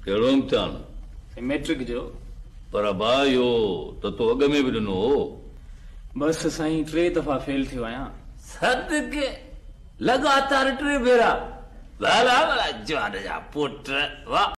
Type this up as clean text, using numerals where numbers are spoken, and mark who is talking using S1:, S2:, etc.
S1: कहिड़ो इम्तिहान?
S2: मैट्रिक जो।
S1: पर भाई हो तो अॻ में बि ॾिनो हो।
S2: बस साईं 3 दफ़ा फेल थियो आहियां।
S1: सदके लगातार 3 भेरा। भला जवान जा पुट वाह।